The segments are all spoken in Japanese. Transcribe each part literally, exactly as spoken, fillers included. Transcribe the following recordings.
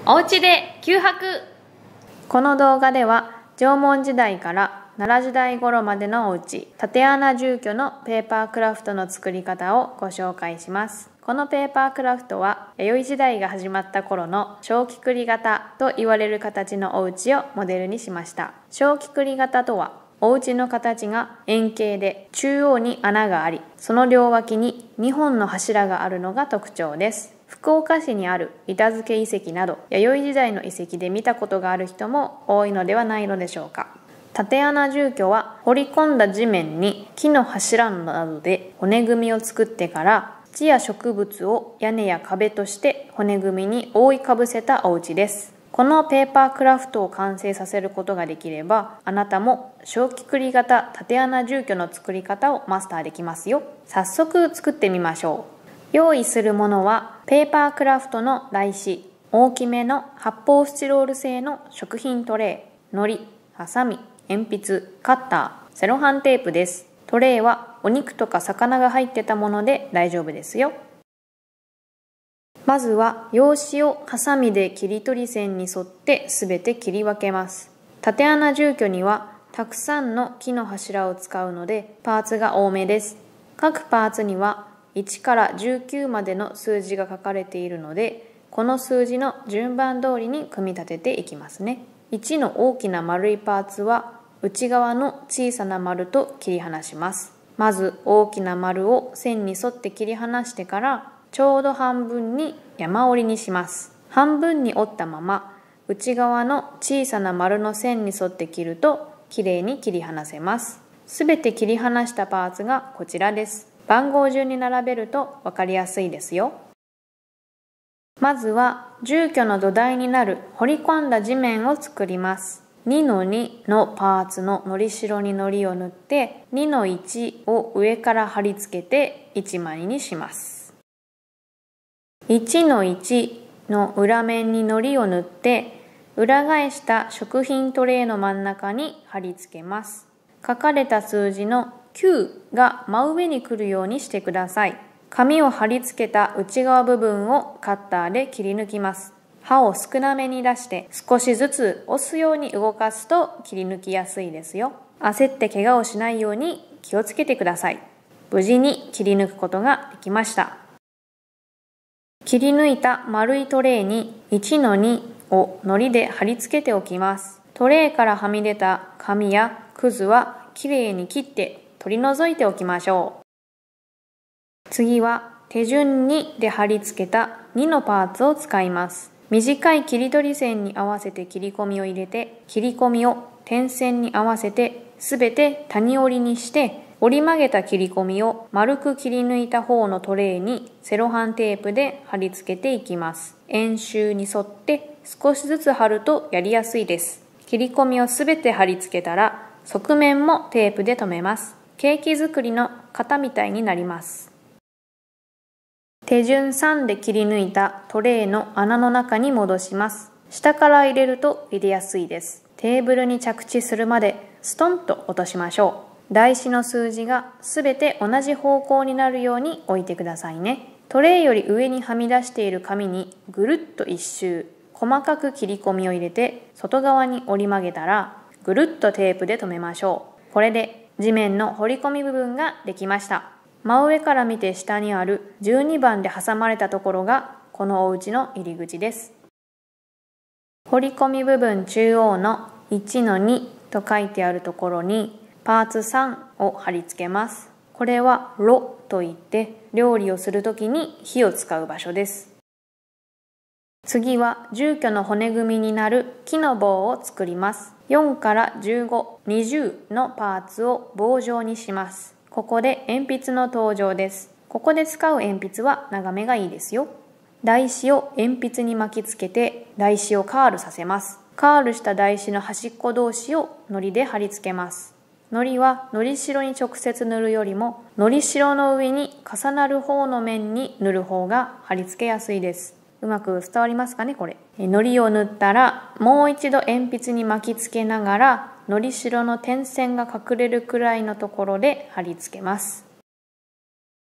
おうちで九泊。この動画では縄文時代から奈良時代頃までのおうち、竪穴住居のペーパークラフトの作り方をご紹介します。このペーパークラフトは弥生時代が始まった頃の小菊栗型と言われる形のお家をモデルにしました。小菊栗型とは、お家の形が円形で中央に穴があり、その両脇ににほんの柱があるのが特徴です。福岡市にある板付遺跡など弥生時代の遺跡で見たことがある人も多いのではないのでしょうか。竪穴住居は掘り込んだ地面に木の柱などで骨組みを作ってから、土や植物を屋根や壁として骨組みに覆いかぶせたお家です。このペーパークラフトを完成させることができれば、あなたも小菊栗型竪穴住居の作り方をマスターできますよ。早速作ってみましょう。用意するものはペーパークラフトの台紙、大きめの発泡スチロール製の食品トレー、のり、ハサミ、鉛筆、カッター、セロハンテープです。トレーはお肉とか魚が入ってたもので大丈夫ですよ。まずは用紙をハサミで切り取り線に沿ってすべて切り分けます。竪穴住居にはたくさんの木の柱を使うのでパーツが多めです。各パーツにはいちからじゅうきゅうまでの数字が書かれているので、この数字の順番通りに組み立てていきますね。いちの大きな丸いパーツは内側の小さな丸と切り離します。まず大きな丸を線に沿って切り離してから、ちょうど半分に山折りにします。半分に折ったまま内側の小さな丸の線に沿って切るときれいに切り離せます。すべて切り離したパーツがこちらです。番号順に並べると分かりやすいですよ。まずは住居の土台になる掘り込んだ地面を作ります。にのにのパーツののりしろにのりを塗って、にのいちを上から貼り付けていちまいにします。いちのいちの裏面にのりを塗って、裏返した食品トレーの真ん中に貼り付けます。書かれた数字のきゅうが真上に来るようにしてください。紙を貼り付けた内側部分をカッターで切り抜きます。刃を少なめに出して少しずつ押すように動かすと切り抜きやすいですよ。焦って怪我をしないように気をつけてください。無事に切り抜くことができました。切り抜いた丸いトレーにいちのにを糊で貼り付けておきます。トレーからはみ出た紙やくずはきれいに切って取り除いておきましょう。次は手順にで貼り付けたにのパーツを使います。短い切り取り線に合わせて切り込みを入れて、切り込みを点線に合わせてすべて谷折りにして、折り曲げた切り込みを丸く切り抜いた方のトレーにセロハンテープで貼り付けていきます。円周に沿って少しずつ貼るとやりやすいです。切り込みをすべて貼り付けたら側面もテープで留めます。ケーキ作りの型みたいになります。手順さんで切り抜いたトレーの穴の中に戻します。下から入れると入れやすいです。テーブルに着地するまでストンと落としましょう。台紙の数字がすべて同じ方向になるように置いてくださいね。トレーより上にはみ出している紙にぐるっと一周、細かく切り込みを入れて外側に折り曲げたら、ぐるっとテープで留めましょう。これで地面の掘り込み部分ができました。真上から見て下にあるじゅうにばんで挟まれたところがこのお家の入り口です。掘り込み部分中央のいちのにと書いてあるところにパーツさんを貼り付けます。これは炉といって料理をするときに火を使う場所です。次は住居の骨組みになる木の棒を作ります。よんからじゅうご、にじゅうのパーツを棒状にします。ここで鉛筆の登場です。ここで使う鉛筆は長めがいいですよ。台紙を鉛筆に巻きつけて台紙をカールさせます。カールした台紙の端っこ同士を糊で貼り付けます。糊はのりしろに直接塗るよりものりしろの上に重なる方の面に塗る方が貼り付けやすいです。うまく伝わりますかねこれ。糊を塗ったらもう一度鉛筆に巻きつけながらのりしろの点線が隠れるくらいのところで貼り付けます。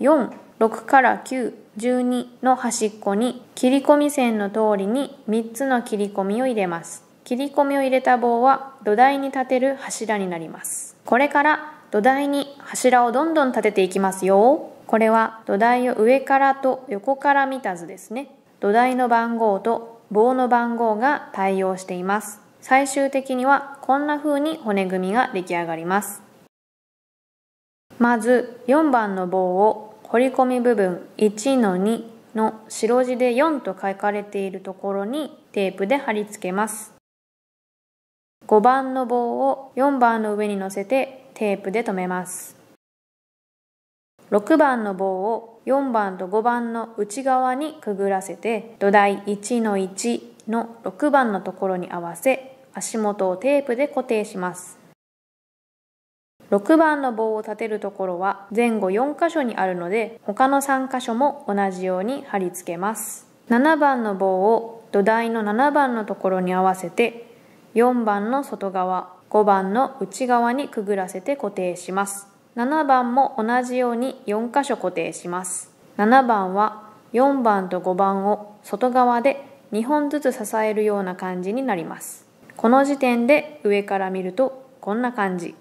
よん、ろくからきゅう、じゅうにの端っこに切り込み線の通りにみっつの切り込みを入れます。切り込みを入れた棒は土台に立てる柱になります。これから土台に柱をどんどん立てていきますよ。これは土台を上からと横から見た図ですね。土台の番号と棒の番号が対応しています。最終的にはこんな風に骨組みが出来上がります。まずよんばんの棒を彫り込み部分 いちのに の白地でよんと書かれているところにテープで貼り付けます。ごばんの棒をよんばんの上に乗せてテープで留めます。ろくばんの棒をよんばんとごばんの内側にくぐらせて土台 いちのいち のろくばんのところに合わせ足元をテープで固定します。ろくばんの棒を立てるところは前後よんかしょにあるので他のさんかしょも同じように貼り付けます。ななばんの棒を土台のななばんのところに合わせてよんばんの外側、ごばんの内側にくぐらせて固定します。ななばんも同じようによんかしょ固定します。ななばんはよんばんとごばんを外側でにほんずつ支えるような感じになります。この時点で上から見るとこんな感じ。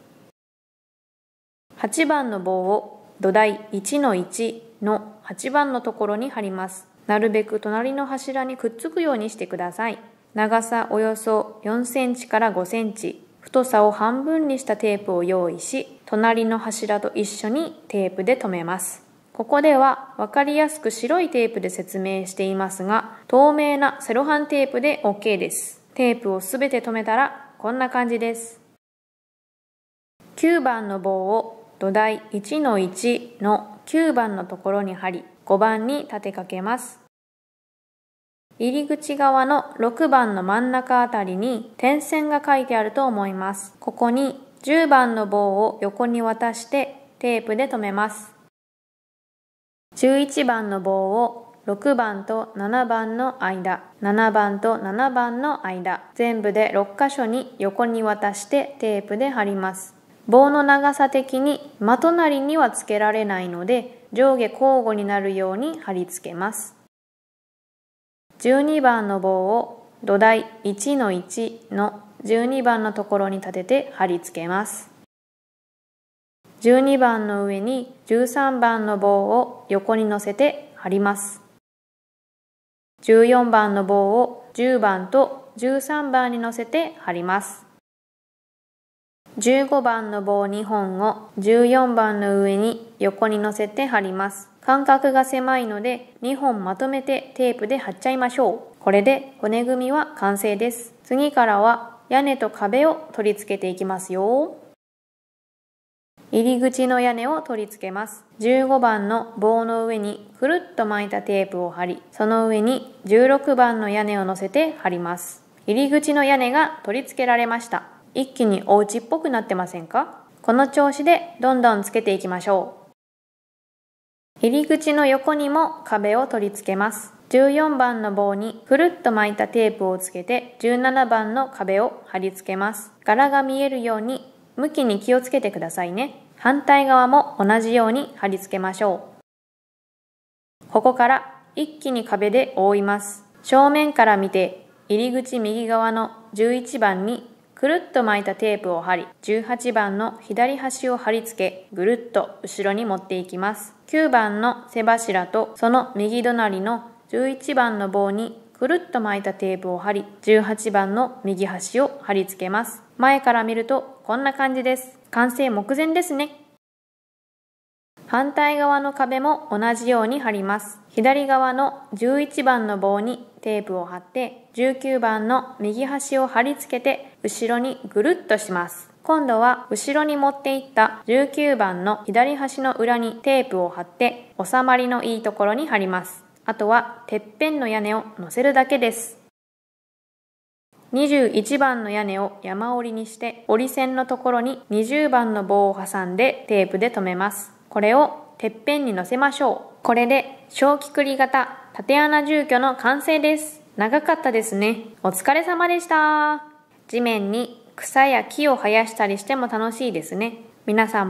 はちばんの棒を土台 いちのいち のはちばんのところに貼ります。なるべく隣の柱にくっつくようにしてください。長さおよそよんセンチからごセンチ、太さを半分にしたテープを用意し、隣の柱と一緒にテープで留めます。ここでは分かりやすく白いテープで説明していますが、透明なセロハンテープで OK です。テープをすべて留めたらこんな感じです。きゅうばんの棒を土台 いちのいち のきゅうばんのところに貼り、ごばんに立てかけます。入り口側のろくばんの真ん中あたりに点線が書いてあると思います。ここにじゅうばんの棒を横に渡してテープで留めます。じゅういちばんの棒をろくばんとななばんの間、ななばんとななばんの間、全部でろっかしょに横に渡してテープで貼ります。棒の長さ的に真隣にはつけられないので上下交互になるように貼り付けます。じゅうにばんの棒を土台 いちのいち のじゅうにばんのところに立てて貼り付けます。じゅうにばんの上にじゅうさんばんの棒を横に乗せて貼ります。じゅうよんばんの棒をじゅうばんとじゅうさんばんに乗せて貼ります。じゅうごばんの棒にほんをじゅうよんばんの上に横に乗せて貼ります。間隔が狭いのでにほんまとめてテープで貼っちゃいましょう。これで骨組みは完成です。次からは屋根と壁を取り付けていきますよ。入り口の屋根を取り付けます。じゅうごばんの棒の上にくるっと巻いたテープを貼り、その上にじゅうろくばんの屋根を乗せて貼ります。入り口の屋根が取り付けられました。一気にお家っぽくなってませんか？この調子でどんどんつけていきましょう。入り口の横にも壁を取り付けます。じゅうよんばんの棒にくるっと巻いたテープをつけてじゅうななばんの壁を貼り付けます。柄が見えるように向きに気をつけてくださいね。反対側も同じように貼り付けましょう。ここから一気に壁で覆います。正面から見て入り口右側のじゅういちばんにくるっと巻いたテープを貼り、じゅうはちばんの左端を貼り付け、ぐるっと後ろに持っていきます。きゅうばんの背柱とその右隣のじゅういちばんの棒にくるっと巻いたテープを貼り、じゅうはちばんの右端を貼り付けます。前から見るとこんな感じです。完成目前ですね。反対側の壁も同じように貼ります。左側のじゅういちばんの棒にテープを貼ってじゅうきゅうばんの右端を貼り付けて後ろにぐるっとします。今度は後ろに持っていったじゅうきゅうばんの左端の裏にテープを貼って収まりのいいところに貼ります。あとはてっぺんの屋根を乗せるだけです。にじゅういちばんの屋根を山折りにして折り線のところににじゅうばんの棒を挟んでテープで留めます。これをてっぺんに乗せましょう。これで小菊り型縦穴住居の完成です。長かったですね。お疲れ様でした。地面に草や木を生やしたりしても楽しいですね。皆さんも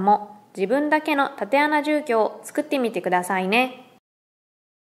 自分だけの竪穴住居を作ってみてくださいね。